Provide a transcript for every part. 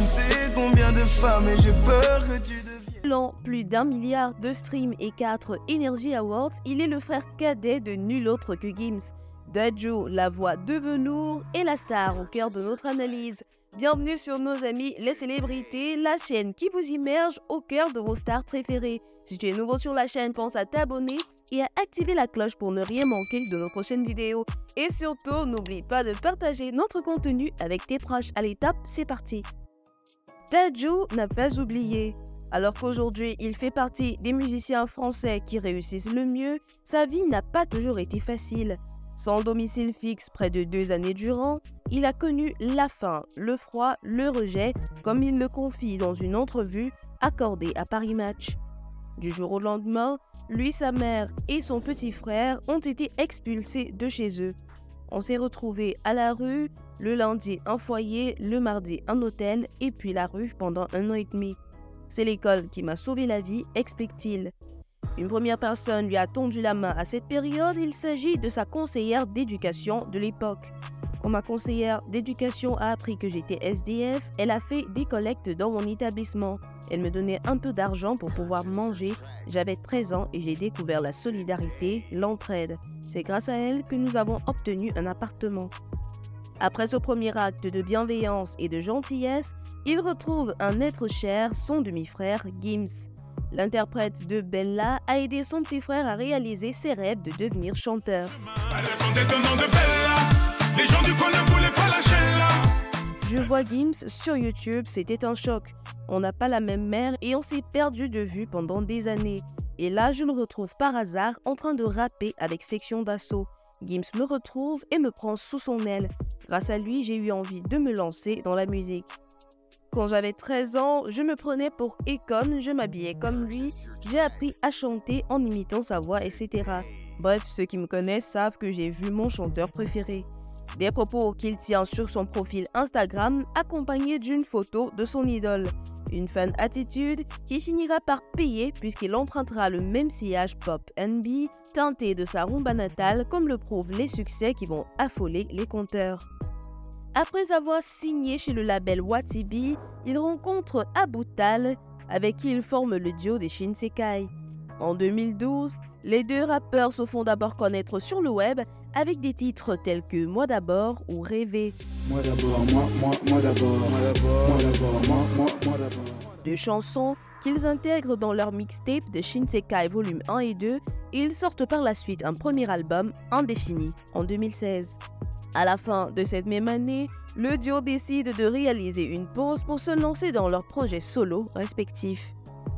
ne sais combien de femmes et j'ai peur que tu deviennes. Plus d'1 milliard de streams et 4 Energy Awards, il est le frère cadet de nul autre que Gims. Dadju, la voix de velours, est la star au cœur de notre analyse. Bienvenue sur Nos Amis les Célébrités, la chaîne qui vous immerge au cœur de vos stars préférées. Si tu es nouveau sur la chaîne, pense à t'abonner et à activer la cloche pour ne rien manquer de nos prochaines vidéos. Et surtout, n'oublie pas de partager notre contenu avec tes proches. Allez, top, c'est parti. Dadju n'a pas oublié. Alors qu'aujourd'hui, il fait partie des musiciens français qui réussissent le mieux, sa vie n'a pas toujours été facile. Sans domicile fixe près de 2 années durant, il a connu la faim, le froid, le rejet, comme il le confie dans une entrevue accordée à Paris Match. Du jour au lendemain, lui, sa mère et son petit frère ont été expulsés de chez eux. On s'est retrouvés à la rue, le lundi un foyer, le mardi un hôtel et puis la rue pendant 1 an et demi. C'est l'école qui m'a sauvé la vie, explique-t-il. Une première personne lui a tendu la main à cette période, il s'agit de sa conseillère d'éducation de l'époque. Quand ma conseillère d'éducation a appris que j'étais SDF, elle a fait des collectes dans mon établissement. Elle me donnait un peu d'argent pour pouvoir manger. J'avais 13 ans et j'ai découvert la solidarité, l'entraide. C'est grâce à elle que nous avons obtenu un appartement. Après ce premier acte de bienveillance et de gentillesse, il retrouve un être cher, son demi-frère Gims. L'interprète de Bella a aidé son petit frère à réaliser ses rêves de devenir chanteur. Je vois Gims sur YouTube, c'était un choc. On n'a pas la même mère et on s'est perdu de vue pendant des années. Et là, je le retrouve par hasard en train de rapper avec Section d'Assaut. Gims me retrouve et me prend sous son aile. Grâce à lui, j'ai eu envie de me lancer dans la musique. Quand j'avais 13 ans, je me prenais pour Akon, je m'habillais comme lui, j'ai appris à chanter en imitant sa voix, etc. Bref, ceux qui me connaissent savent que j'ai vu mon chanteur préféré. Des propos qu'il tient sur son profil Instagram, accompagnés d'une photo de son idole. Une fan attitude qui finira par payer puisqu'il empruntera le même sillage pop R&B, teinté de sa rumba natale, comme le prouvent les succès qui vont affoler les compteurs. Après avoir signé chez le label Watibi, il rencontre Abou Tal, avec qui il forme le duo des Shinsekai. En 2012, les deux rappeurs se font d'abord connaître sur le web avec des titres tels que Moi d'abord ou Rêver. Moi d'abord, moi d'abord, moi d'abord, moi d'abord, moi d'abord. Deux chansons qu'ils intègrent dans leur mixtape de Shinsekai volume 1 et 2 et ils sortent par la suite un premier album, Indéfini, en 2016. À la fin de cette même année, le duo décide de réaliser une pause pour se lancer dans leurs projets solo respectifs.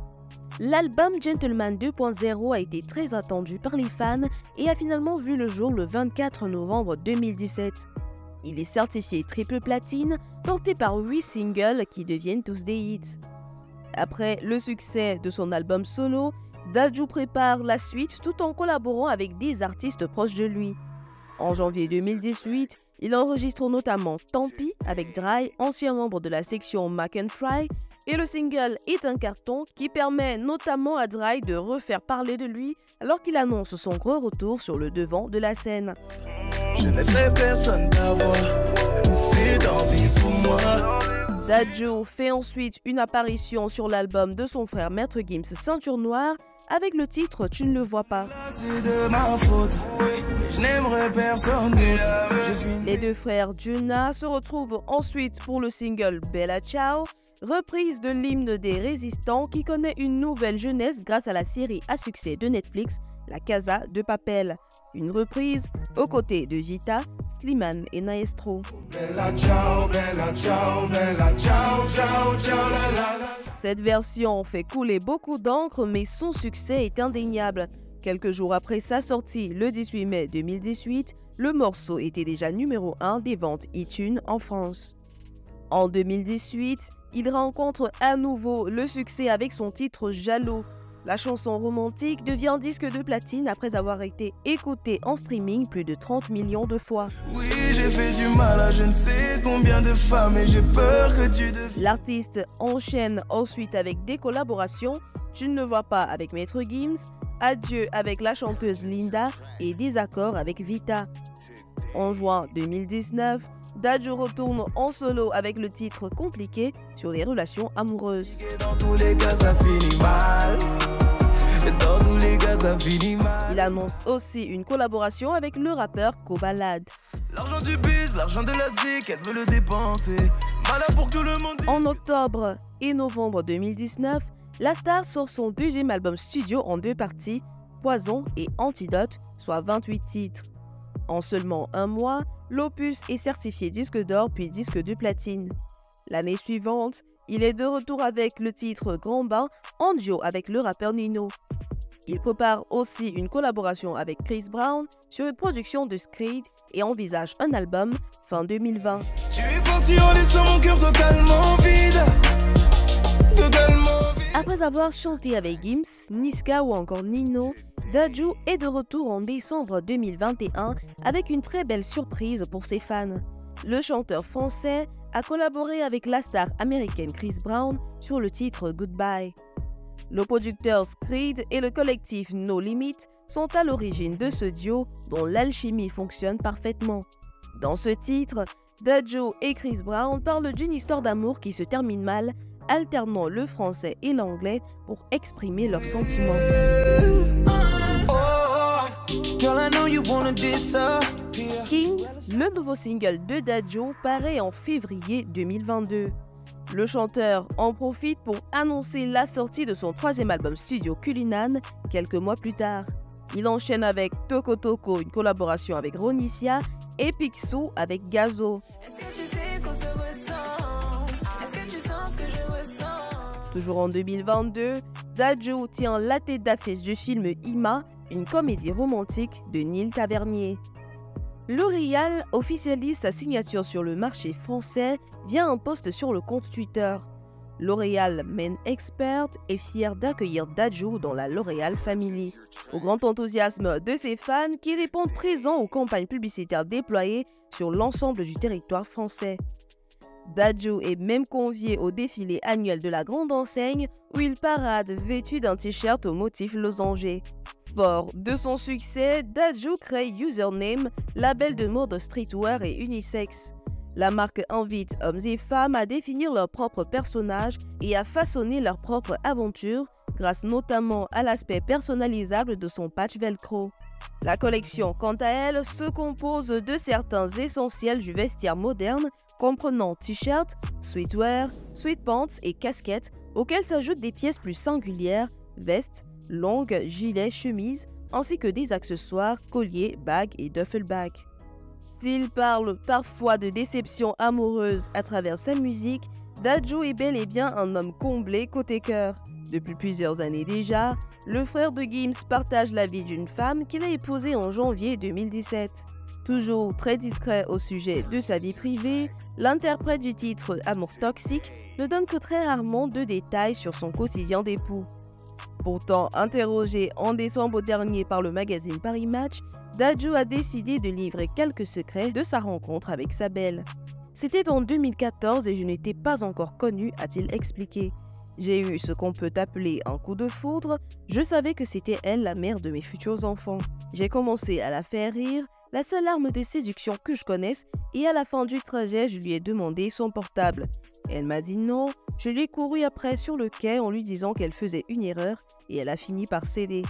L'album Gentleman 2.0 a été très attendu par les fans et a finalement vu le jour le 24 novembre 2017. Il est certifié triple platine, porté par 8 singles qui deviennent tous des hits. Après le succès de son album solo, Dadju prépare la suite tout en collaborant avec des artistes proches de lui. En janvier 2018, il enregistre notamment Tant pis avec Dry, ancien membre de la section Mac & Fry, et le single est un carton qui permet notamment à Dry de refaire parler de lui alors qu'il annonce son gros retour sur le devant de la scène. Je laisserai personne t'avoir, c'est tant pis pour moi. Dadju fait ensuite une apparition sur l'album de son frère Maître Gims Ceinture Noire avec le titre Tu ne le vois pas. C'est de ma faute, mais je n'aimerais personne d'autre. Les deux frères Junna se retrouvent ensuite pour le single Bella Ciao, reprise de l'hymne des résistants qui connaît une nouvelle jeunesse grâce à la série à succès de Netflix, La Casa de Papel. Une reprise aux côtés de Vita, Slimane et Maestro. Bella ciao, bella ciao, bella ciao, ciao, ciao, la la la. Cette version fait couler beaucoup d'encre, mais son succès est indéniable. Quelques jours après sa sortie, le 18 mai 2018, le morceau était déjà numéro 1 des ventes iTunes en France. En 2018, il rencontre à nouveau le succès avec son titre Jaloux. La chanson romantique devient disque de platine après avoir été écoutée en streaming plus de 30 millions de fois. Oui, j'ai fait du mal à je ne sais combien de femmes et j'ai peur que tu deviennes. L'artiste enchaîne ensuite avec des collaborations, Tu ne le vois pas avec Maître Gims, Adieu avec la chanteuse Linda et Désaccord avec Vita. En juin 2019, Dadju retourne en solo avec le titre Compliqué sur les relations amoureuses. Dans tous les cas, ça finit mal. Dans tous les cas, ça finit mal. Il annonce aussi une collaboration avec le rappeur Kobalade. L'argent du biz, l'argent de la zik, elle veut le dépenser. Malin pour que le monde. En octobre et novembre 2019, la star sort son deuxième album studio en 2 parties, Poison et Antidote, soit 28 titres. En seulement un mois, l'opus est certifié disque d'or puis disque de platine. L'année suivante, il est de retour avec le titre Grand Bain en duo avec le rappeur Nino. Il prépare aussi une collaboration avec Chris Brown sur une production de Screed et envisage un album fin 2020. Tu es parti en laissant mon cœur totalement vide. Totalement vide. Après avoir chanté avec Gims, Niska ou encore Nino, Dadju est de retour en décembre 2021 avec une très belle surprise pour ses fans. Le chanteur français a collaboré avec la star américaine Chris Brown sur le titre Goodbye. Le producteur Screed et le collectif No Limit sont à l'origine de ce duo dont l'alchimie fonctionne parfaitement. Dans ce titre, Dadju et Chris Brown parlent d'une histoire d'amour qui se termine mal, alternant le français et l'anglais pour exprimer leurs sentiments. King, le nouveau single de Dadju, paraît en février 2022. Le chanteur en profite pour annoncer la sortie de son 3e album studio Culinan quelques mois plus tard. Il enchaîne avec Toko Toko, une collaboration avec Ronicia, et Picsou avec Gazo. Toujours en 2022, Dadju tient la tête d'affiche du film Ima, une comédie romantique de Neil Tavernier. L'Oréal officialise sa signature sur le marché français via un post sur le compte Twitter. L'Oréal Men Expert est fier d'accueillir Dadju dans la L'Oréal Family, au grand enthousiasme de ses fans qui répondent présents aux campagnes publicitaires déployées sur l'ensemble du territoire français. Dadju est même convié au défilé annuel de la grande enseigne où il parade vêtu d'un t-shirt au motif losanger. Fort de son succès, Dadju crée Username, label de mode streetwear et unisex. La marque invite hommes et femmes à définir leur propre personnage et à façonner leur propre aventure, grâce notamment à l'aspect personnalisable de son patch velcro. La collection, quant à elle, se compose de certains essentiels du vestiaire moderne, comprenant t-shirts, sweatwear, sweatpants et casquettes, auxquels s'ajoutent des pièces plus singulières, vestes, longues, gilets, chemises, ainsi que des accessoires, colliers, bagues et duffel bags. S'il parle parfois de déception amoureuse à travers sa musique, Dadju est bel et bien un homme comblé côté cœur. Depuis plusieurs années déjà, le frère de Gims partage la vie d'une femme qu'il a épousée en janvier 2017. Toujours très discret au sujet de sa vie privée, l'interprète du titre Amour toxique ne donne que très rarement de détails sur son quotidien d'époux. Pourtant, interrogé en décembre dernier par le magazine Paris Match, Dadju a décidé de livrer quelques secrets de sa rencontre avec sa belle. C'était en 2014 et je n'étais pas encore connu, a-t-il expliqué. J'ai eu ce qu'on peut appeler un coup de foudre, je savais que c'était elle la mère de mes futurs enfants. J'ai commencé à la faire rire, la seule arme de séduction que je connaisse, et à la fin du trajet, je lui ai demandé son portable. Elle m'a dit non, je lui ai couru après sur le quai en lui disant qu'elle faisait une erreur et elle a fini par céder.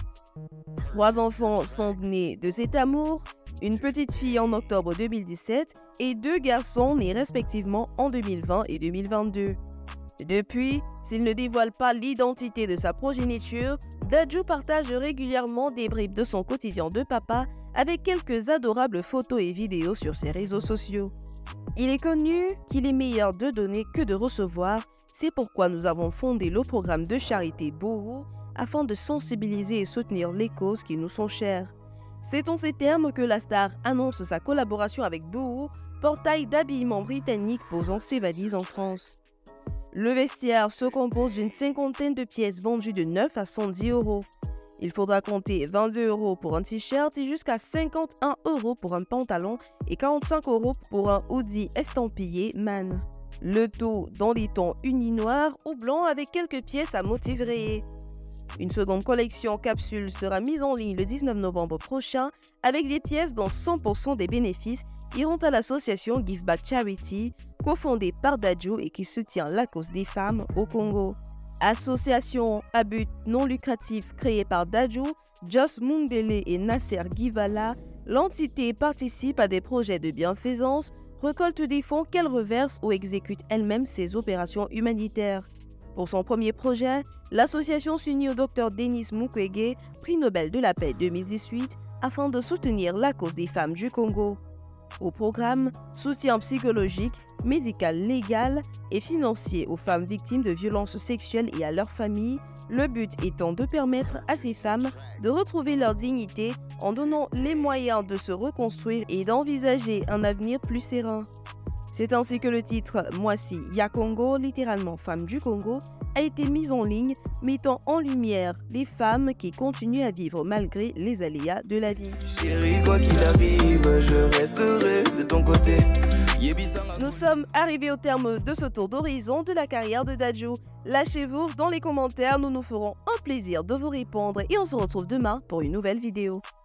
3 enfants sont nés de cet amour, une petite fille en octobre 2017 et 2 garçons nés respectivement en 2020 et 2022. Depuis, s'il ne dévoile pas l'identité de sa progéniture, Dadju partage régulièrement des bribes de son quotidien de papa avec quelques adorables photos et vidéos sur ses réseaux sociaux. Il est connu qu'il est meilleur de donner que de recevoir, c'est pourquoi nous avons fondé le programme de charité Boohoo afin de sensibiliser et soutenir les causes qui nous sont chères. C'est en ces termes que la star annonce sa collaboration avec Boohoo, portail d'habillement britannique posant ses valises en France. Le vestiaire se compose d'une 50aine de pièces vendues de 9 à 110 €. Il faudra compter 22 € pour un t-shirt et jusqu'à 51 € pour un pantalon et 45 € pour un hoodie estampillé Man. Le tout dans les tons unis noirs ou blancs avec quelques pièces à motifs rayés. Une seconde collection capsule sera mise en ligne le 19 novembre prochain avec des pièces dont 100% des bénéfices iront à l'association Give Back Charity, cofondée par Dadju et qui soutient la cause des femmes au Congo. Association à but non lucratif créée par Dadju, Joss Mundele et Nasser Givala, l'entité participe à des projets de bienfaisance, récolte des fonds qu'elle reverse ou exécute elle-même ses opérations humanitaires. Pour son premier projet, l'association s'unit au Dr Denis Mukwege, prix Nobel de la paix 2018, afin de soutenir la cause des femmes du Congo. Au programme, soutien psychologique, médical, légal et financier aux femmes victimes de violences sexuelles et à leurs familles, le but étant de permettre à ces femmes de retrouver leur dignité en donnant les moyens de se reconstruire et d'envisager un avenir plus serein. C'est ainsi que le titre « Mwasi Ya Congo », littéralement « Femmes du Congo », a été mis en ligne, mettant en lumière les femmes qui continuent à vivre malgré les aléas de la vie. Chérie, quoi qu'il arrive, je resterai de ton côté. Nous sommes arrivés au terme de ce tour d'horizon de la carrière de Dadju. Lâchez-vous dans les commentaires, nous nous ferons un plaisir de vous répondre et on se retrouve demain pour une nouvelle vidéo.